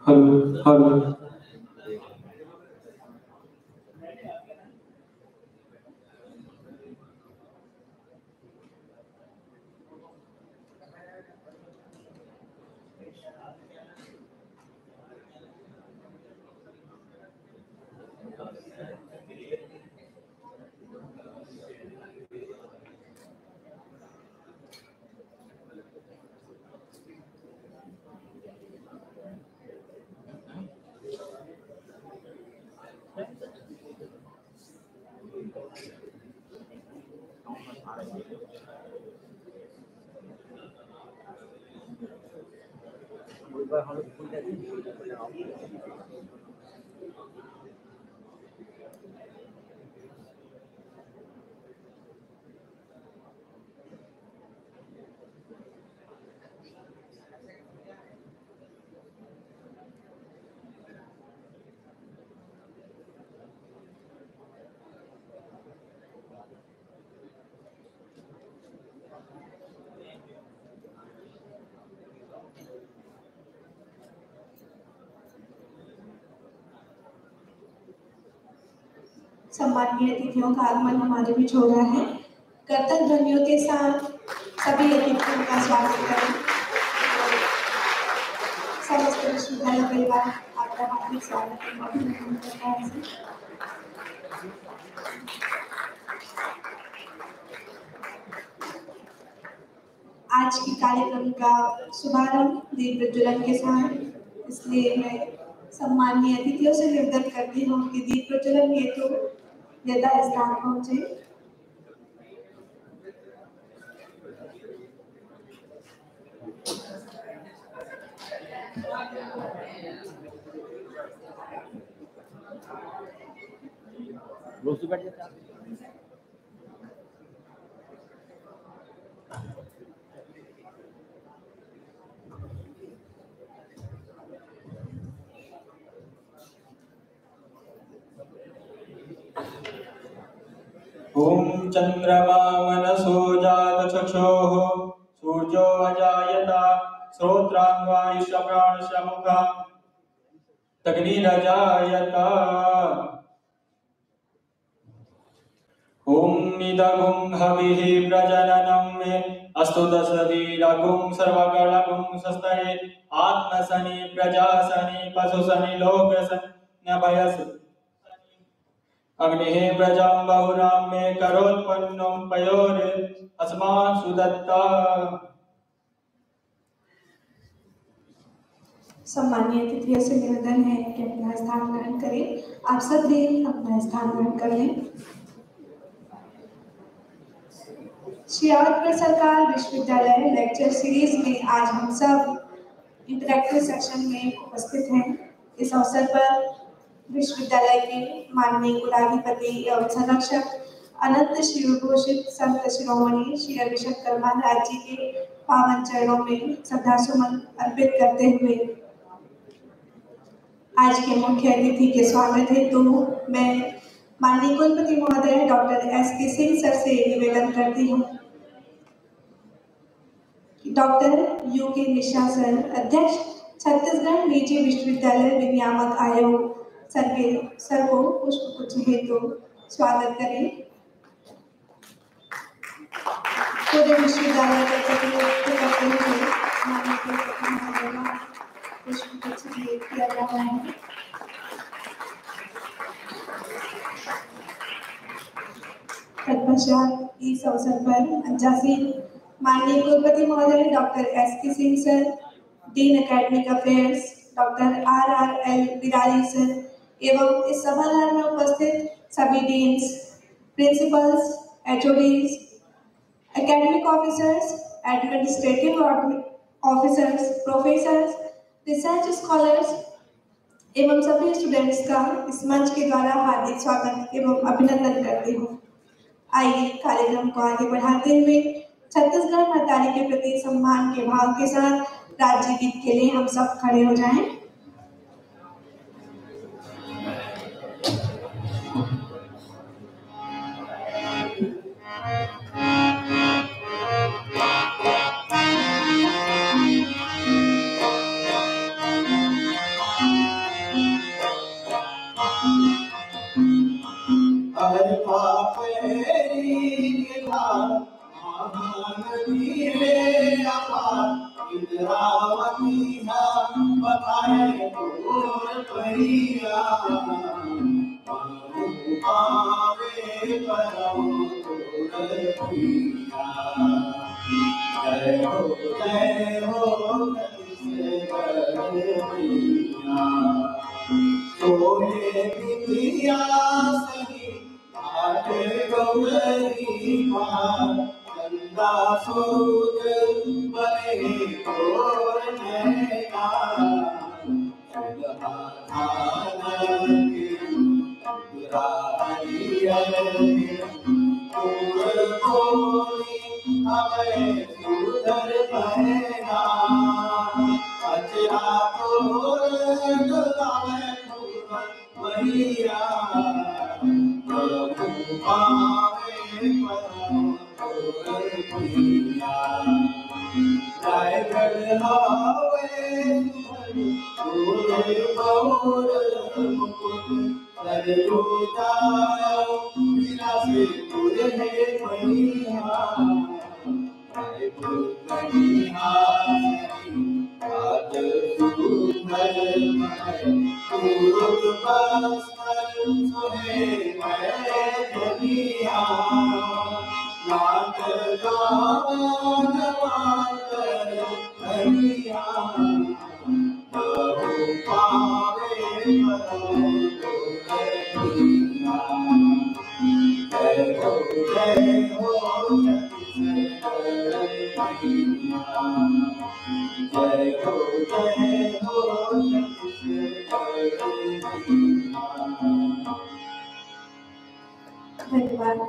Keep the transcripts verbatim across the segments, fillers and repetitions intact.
Hello hello सम्मानीय अतिथियों का आगमन हमारे बीच हो रहा है। करतल ध्वनियों के साथ सभी अतिथियों का स्वागत करें। समस्त विश्वविद्यालय परिवार आपका हार्दिक स्वागत करता है। आज के कार्यक्रम का शुभारंभ दीप प्रज्वलन के साथ, इसलिए मैं सम्मानीय अतिथियों से निवेदन करती हूँ कि दीप प्रज्वलन हेतु यथा स्थान पहुंचे। ओम चंद्रमा मनसो जात चक्षुः सूर्यो अजायता श्रोत्रांगायुष प्राणस्य मुखा तग्निरजायता। ओम निदगुं हविः प्रजननं मे अस्तु दशवीरगुं सर्वगणगुं सस्तये आत्मसनि प्रजासनि पशुसनि लोकसनि नभयस् अग्निः प्रजां बहुरां मे करोत्पन्नं पयोरे अस्मान् सुदत्ता। सम्मानीय अतिथियों से निवेदन है कि अपना स्थान ग्रहण करें। आप सब भी अपना स्थान ग्रहण कर लें। श्री अवधपुर सरकार विश्वविद्यालय लेक्चर सीरीज में आज हम सब इंटरैक्टिव सेक्शन में उपस्थित हैं। इस अवसर पर विश्वविद्यालय के माननीय कुलाधिपति एवं संरक्षक अनंत शिवघोषित संत शिरोमणि श्री अभिषेक कर्माराज जी के पावन चरणों में श्रद्धा सुमन अर्पित करते हुए आज के मुख्य अतिथि के स्वागत हेतु तो मैं माननीय कुलपति महोदय doctor S K Singh sir से निवेदन करती हूँ। Doctor U K Mishra sir, अध्यक्ष छत्तीसगढ़ निजी विश्वविद्यालय विनियामक आयोग सर के सर को पुष्प गुच्छ हेतु स्वागत करें। पूरे विश्वविद्यालय का प्रतिनिधित्व करते हुए माननीय कुलपति महोदय का पुष्प गुच्छ भेंट किया जा रहा है। तत्पश्चात इस अवसर पर अंजासी माननीय कुलपति महोदय doctor S K Singh sir, dean academic affairs doctor R R L Birari sir एवं इस सभागार में उपस्थित सभी deans, principals, HODs, academic officers, administrative officers, professors, research scholars एवं सभी स्टूडेंट्स का इस मंच के द्वारा हार्दिक स्वागत एवं अभिनंदन करती हूँ। आइए कार्यक्रम को आगे बढ़ाते हुए छत्तीसगढ़ महतारी के प्रति सम्मान के भाव के साथ राज्य गीत के लिए हम सब खड़े हो जाएं। बखाए तोर परिया पावे परम तोर पिया जय हो जय हो से बलिया सोहे बिटिया सही आटे गौरी मां चंदा सूद बने तोर नैना सुधर पहना अचरा मैया प्रभु पावे परम जय गढ़ावे बहुर मुकुट सरयू जाओ विलासे तुझे मैया जय कन्हैया आज सुंदर पूर्व बस्तर सोहे मैं दुनिया नाथ गान मातर हरिया प्रभु पावे परम दुनिया जय हो जय हो जय हो जय हो धन्यवाद।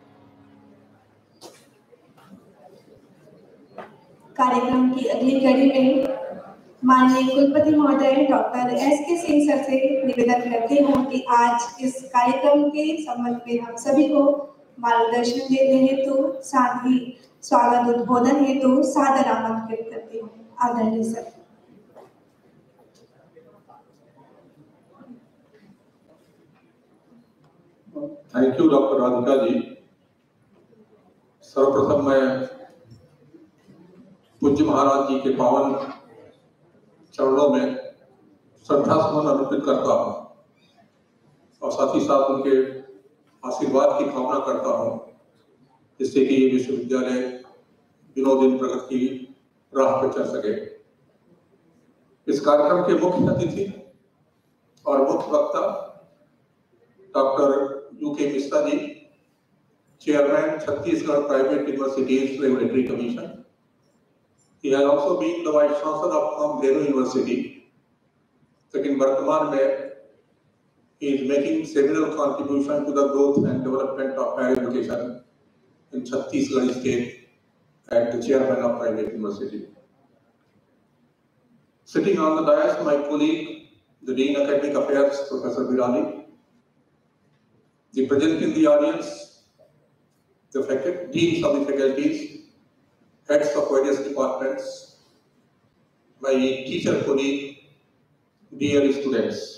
कार्यक्रम की अगली कड़ी में माननीय कुलपति महोदय doctor S K Singh sir से निवेदन करती हूँ कि आज इस कार्यक्रम के संबंध में हम सभी को मार्गदर्शन देने हेतु साथ ही स्वागत उद्बोधन हेतु सादर आमंत्रित करती हूँ। आदरणीय sir. Thank you doctor Radhika ji. सर्वप्रथम मैं पूज्य महाराज जी के पावन चरणों में श्रद्धा सुमन अर्पित करता हूँ और साथ ही साथ उनके आशीर्वाद की कामना करता हूँ जिससे कि ये विश्वविद्यालय दिनों दिन प्रगति की राह पर चल सके। इस कार्यक्रम के मुख्य अतिथि और मुख्य वक्ता doctor U K Mishra ji, chairman Chhattisgarh private universities regulatory commission. He has also been the vice chancellor of Kamdhenu University. लेकिन वर्तमान में he is making seminal contribution to the growth and development of higher education in Chhattisgarh state and the chairman of private university. Sitting on the dais, my colleague, the Dean Academic Affairs, Professor Virali. The present in the audience, the faculty, deans of the faculties, heads of various departments, my teacher colleague, dear students.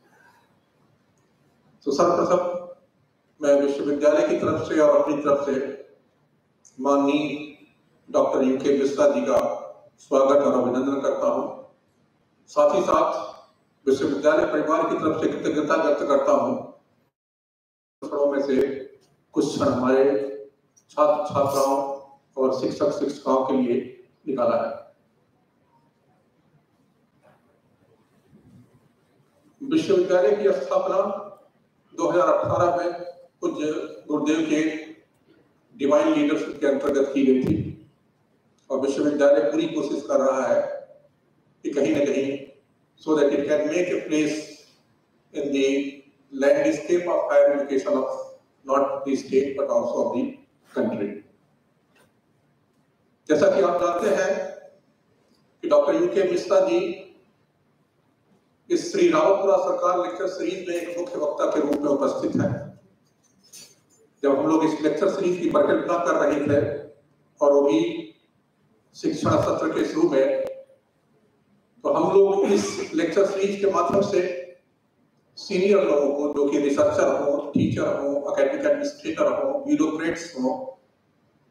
तो सर्वप्रथम मैं विश्वविद्यालय की तरफ से और अपनी तरफ से माननीय डॉक्टर यू के मिश्रा जी का स्वागत और अभिनंदन करता हूँ। साथ ही साथ विश्वविद्यालय परिवार की तरफ से कृतज्ञता व्यक्त करता हूँ। क्षणों में से कुछ क्षण हमारे छात्र छात्राओं और शिक्षक शिक्षिकाओं के लिए निकाला है। विश्वविद्यालय की स्थापना दो हज़ार अठारह में पूज्य गुरुदेव के डिवाइन लीडरशिप के अंतर्गत की गई थी और विश्वविद्यालय पूरी कोशिश कर रहा है कि कहीं न कहीं so that it can make a place in the landscape of higher education of not the state but also of the country. जैसा कि आप जानते हैं कि डॉक्टर यू के मिश्रा जी इस श्री रावतपुरा सरकार लेक्चर सीरीज में एक मुख्य वक्ता के रूप में उपस्थित है। जब हम लोग इस लेक्चर सीरीज की परिकल्पना कर रहे थे और वो भी शिक्षण सत्र के शुरू में, तो हम लोग इस लेक्चर सीरीज के माध्यम से सीनियर लोगों को जो कि रिसर्चर हो, टीचर हो, एकेडमिक एडमिनिस्ट्रेटर हो, ब्यूरोक्रेट्स हो,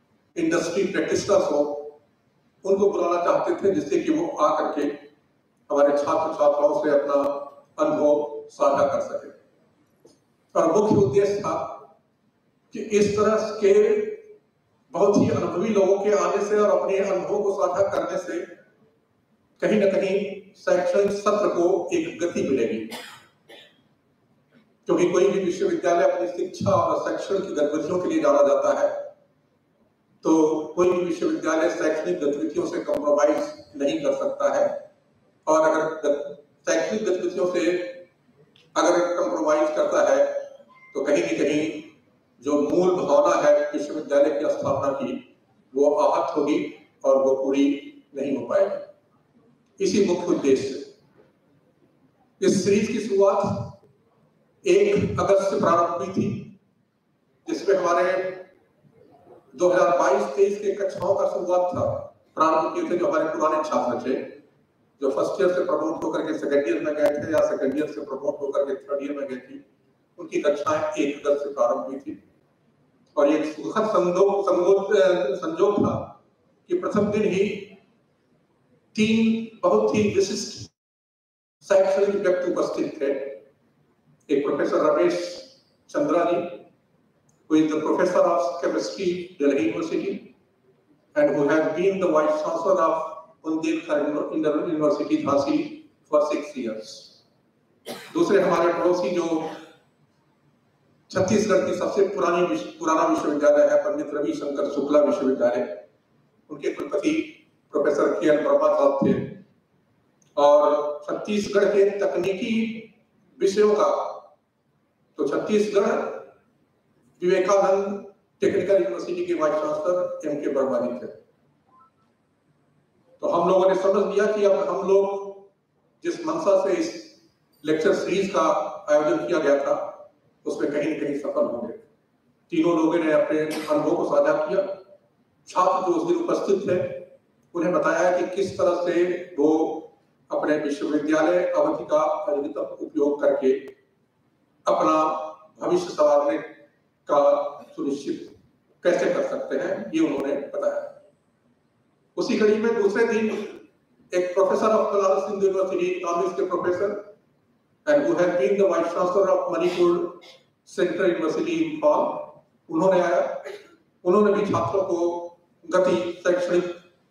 इंडस्ट्री प्रैक्टिशनर्स हो, उनको बुलाना चाहते थे जिससे कि वो आकर के हमारे छात्र छात्राओं से अपना अनुभव साझा कर सके। और मुख्य उद्देश्य था कि इस तरह के बहुत ही अनुभवी लोगों के आने से और अपने अनुभव को साझा करने से कहीं ना कहीं शैक्षणिक सत्र को एक गति मिलेगी, क्योंकि कोई भी विश्वविद्यालय अपनी शिक्षा और शैक्षणिक गतिविधियों के लिए जाना जाता है, तो कोई भी विश्वविद्यालय शैक्षणिक गतिविधियों से कॉम्प्रोमाइज नहीं कर सकता है। और अगर शैक्षणिक गतिविधियों से अगर कॉम्प्रोमाइज करता है तो कहीं न कहीं जो मूल भावना है विश्वविद्यालय की स्थापना की, वो आहत होगी और वो पूरी नहीं हो पाएगी। इसी मुख्य उद्देश्य से इस सीरीज की शुरुआत एक अगस्त से प्रारंभ हुई थी, जिसमें हमारे दो हज़ार बाईस तेईस के कक्षाओं का शुरुआत था प्रारंभ किए थे। जो हमारे पुराने छात्र थे, जो फर्स्ट ईयर से प्रमोट होकर के सेकेंड ईयर में गए थे या सेकेंड ईयर से प्रमोट होकर के थर्ड ईयर में गए थी, उनकी कक्षाएं एक अगस्त से प्रारंभ हुई थी। और ये सुखद संयोग संयोग था कि प्रथम दिन ही तीन बहुत ही विशिष्ट शैक्षणिक व्यक्ति उपस्थित थे। एक professor Ramesh Chandra ji, who is the professor of chemistry, Delhi University, and who has been the vice chancellor of Bundelkhand University, Jhansi, for six years. दूसरे हमारे पड़ोसी जो छत्तीसगढ़ की सबसे पुरानी विश्व, पुराना विश्वविद्यालय है, पंडित रविशंकर शुक्ला विश्वविद्यालय, उनके कुलपति प्रोफेसर के एल वर्मा साहब थे। और छत्तीसगढ़ के तकनीकी विषयों का तो छत्तीसगढ़ विवेकानंद टेक्निकल यूनिवर्सिटी के vice chancellor M K Verma जी थे। तो हम लोगों ने समझ लिया कि अब हम लोग जिस मंशा से इस लेक्चर सीरीज का आयोजन किया गया था, उसमें कहीं न कहीं सफल होंगे। तीनों लोगों ने अपने अनुभव को साझा किया। छात्र जो उस दिन उपस्थित थे, उन्हें बताया कि किस तरह से वो अपने विश्वविद्यालय अवधि का अधिकतम उपयोग करके अपना भविष्य संवारने का सुनिश्चित कैसे कर सकते हैं, ये उन्होंने बताया। उसी कड़ी में दूसरे दिन एक professor of Banaras Hindu university economics के professor and who has been the vice chancellor of Manipur Central University in Fall, उन्होंने आया उन्होंने भी छात्रों को गति शैक्षणिक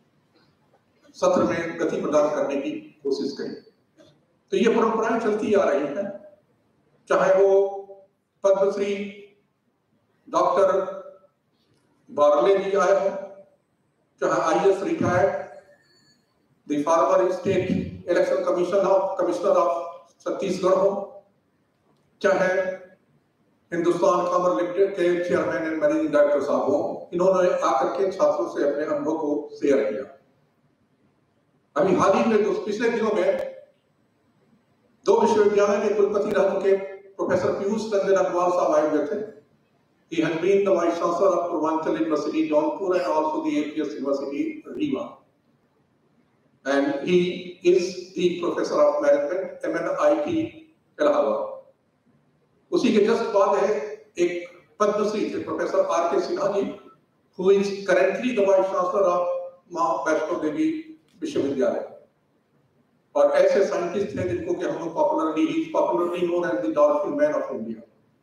सत्र में गति प्रदान करने की कोशिश करी। तो ये परंपराएं चलती आ रही हैं, चाहे वो पद्मश्री डॉक्टर बारले जी आए हों, चाहे I S retired the former state election commission of commissioner of Chhattisgarh हो, चाहे हिंदुस्तान कॉमर्स लिमिटेड के चेयरमैन एंड मैनेजिंग डायरेक्टर साहब हो, इन्होंने आकर के छात्रों से अपने अनुभव को शेयर किया। अभी हाल ही में पिछले दिनों में दो विश्वविद्यालय के कुलपति रह चुके प्रोफेसर पीयूष रंजन अग्रवाल साहब आए हुए थे। He has been the vice chancellor of Purvanchal University, Jaunpur, and also the A P S University, Rewa. And he is the professor of management, M N I T, Illahabad. उसी के just बाद है एक पद्मश्री थे professor are के Sinha ji, who is currently the vice chancellor of मां वैष्णो देवी विश्वविद्यालय। और ऐसे साइंटिस्ट हैं जिनको कि हम लोग पॉपुलरली ही popularly known as the dolphin man of India.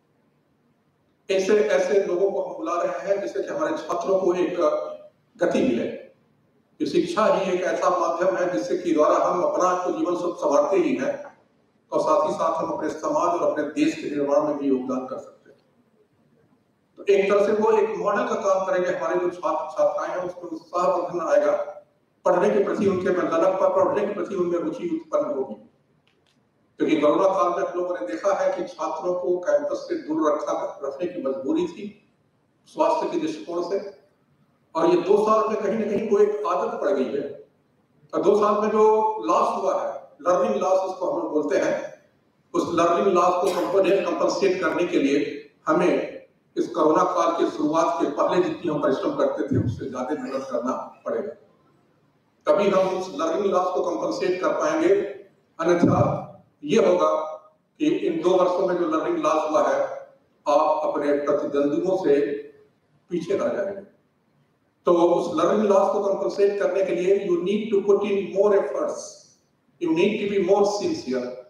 ऐसे ऐसे लोगों को हम बुला रहे हैं जिससे कि हमारे छात्रों को एक गति मिले। कि शिक्षा ही एक ऐसा माध्यम है जिससे कि द्वारा हम अपना तो जीवन सब संवारते ही हैं और साथ ही साथ हम अपने समाज और अपने देश के निर्माण में भी योगदान कर सकते हैं। तो एक तरह से वो एक मॉडल का काम करेंगे। हमारे जो छात्र छात्राएं हैं उसमें उत्साहवर्धन आएगा, पढ़ने के प्रति उनके में ललक पर पढ़ने के प्रति उनमें रुचि उत्पन्न होगी। क्योंकि कोरोना काल में हम लोगों ने देखा है कि छात्रों को कैंपस से दूर रखा रखने की मजबूरी थी स्वास्थ्य के दृष्टिकोण से, और ये दो साल में कहीं ना कहीं को एक आदत पड़ गई है। और दो साल में जो लॉस हुआ है, लर्निंग लॉस उसको हम लोग बोलते हैं, उस लर्निंग लॉस को कंपनसेट करने के लिए हमें इस कोरोना काल के शुरुआत के पहले जितनी हम परिश्रम करते थे उससे ज्यादा मेहनत करना पड़ेगा, तभी हम उस लर्निंग लॉस को कंपनसेट कर पाएंगे। अन्यथा ये होगा कि इन दो वर्षों में जो लर्निंग लॉस हुआ है, आप अपने प्रतिद्वंदियों से पीछे रह जाएंगे। तो उस लर्निंग लॉस को कंपनसेट करने के लिए you need to put in more efforts You need to be more sincere.